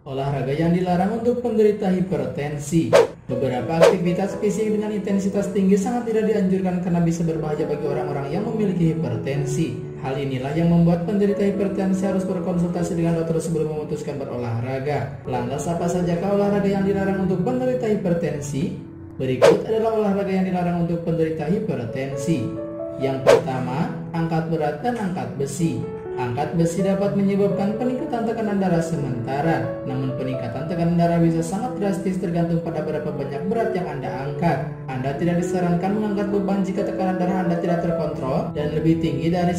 Olahraga yang dilarang untuk penderita hipertensi. Beberapa aktivitas fisik dengan intensitas tinggi sangat tidak dianjurkan karena bisa berbahaya bagi orang-orang yang memiliki hipertensi. Hal inilah yang membuat penderita hipertensi harus berkonsultasi dengan dokter sebelum memutuskan berolahraga. Lantas apa sajakah olahraga yang dilarang untuk penderita hipertensi? Berikut adalah olahraga yang dilarang untuk penderita hipertensi. Yang pertama, angkat berat dan angkat besi. Angkat besi dapat menyebabkan peningkatan tekanan darah sementara, namun peningkatan tekanan darah bisa sangat drastis tergantung pada berapa banyak berat yang Anda angkat. Anda tidak disarankan mengangkat beban jika tekanan darah Anda tidak terkontrol dan lebih tinggi dari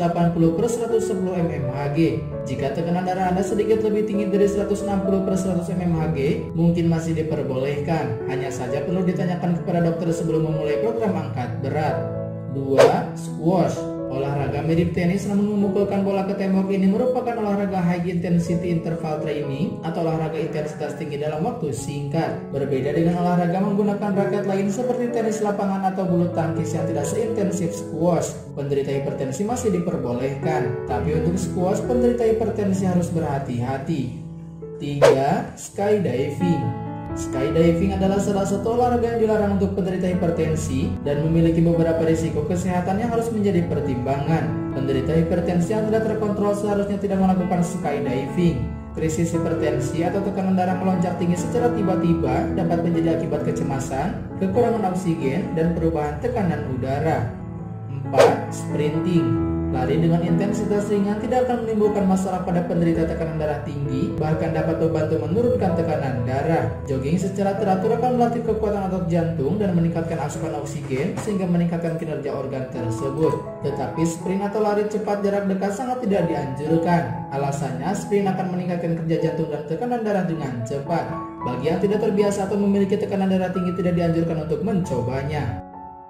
180/110 mmHg. Jika tekanan darah Anda sedikit lebih tinggi dari 160/100 mmHg, mungkin masih diperbolehkan. Hanya saja perlu ditanyakan kepada dokter sebelum memulai program angkat berat. 2. Squash. Olahraga mirip tenis namun memukulkan bola ke tembok ini merupakan olahraga high intensity interval training atau olahraga intensitas tinggi dalam waktu singkat. Berbeda dengan olahraga menggunakan raket lain seperti tenis lapangan atau bulu tangkis yang tidak seintensif squash, penderita hipertensi masih diperbolehkan. Tapi untuk squash, penderita hipertensi harus berhati-hati. 3. Skydiving. Skydiving adalah salah satu olahraga yang dilarang untuk penderita hipertensi dan memiliki beberapa risiko kesehatan yang harus menjadi pertimbangan. Penderita hipertensi yang tidak terkontrol seharusnya tidak melakukan skydiving. Krisis hipertensi atau tekanan darah melonjak tinggi secara tiba-tiba dapat menjadi akibat kecemasan, kekurangan oksigen, dan perubahan tekanan udara. 4. Sprinting. Lari dengan intensitas ringan tidak akan menimbulkan masalah pada penderita tekanan darah tinggi, bahkan dapat membantu menurunkan tekanan darah. Jogging secara teratur akan melatih kekuatan otot jantung dan meningkatkan asupan oksigen sehingga meningkatkan kinerja organ tersebut. Tetapi sprint atau lari cepat jarak dekat sangat tidak dianjurkan. Alasannya, sprint akan meningkatkan kerja jantung dan tekanan darah dengan cepat. Bagi yang tidak terbiasa atau memiliki tekanan darah tinggi tidak dianjurkan untuk mencobanya.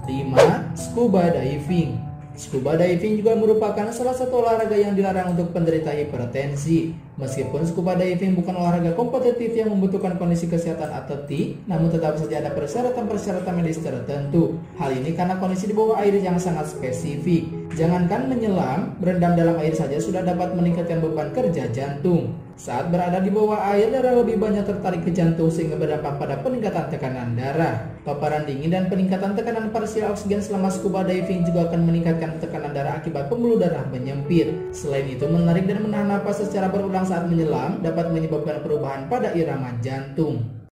5. Scuba diving. Scuba diving juga merupakan salah satu olahraga yang dilarang untuk penderita hipertensi. Meskipun scuba diving bukan olahraga kompetitif yang membutuhkan kondisi kesehatan atletik, namun tetap saja ada persyaratan-persyaratan medis tertentu. Hal ini karena kondisi di bawah air yang sangat spesifik. Jangankan menyelam, berendam dalam air saja sudah dapat meningkatkan beban kerja jantung. Saat berada di bawah air, darah lebih banyak tertarik ke jantung sehingga berdampak pada peningkatan tekanan darah. Paparan dingin dan peningkatan tekanan parsial oksigen selama scuba diving juga akan meningkatkan tekanan darah akibat pembuluh darah menyempit. Selain itu, menarik dan menahan napas secara berulang saat menyelam dapat menyebabkan perubahan pada irama jantung.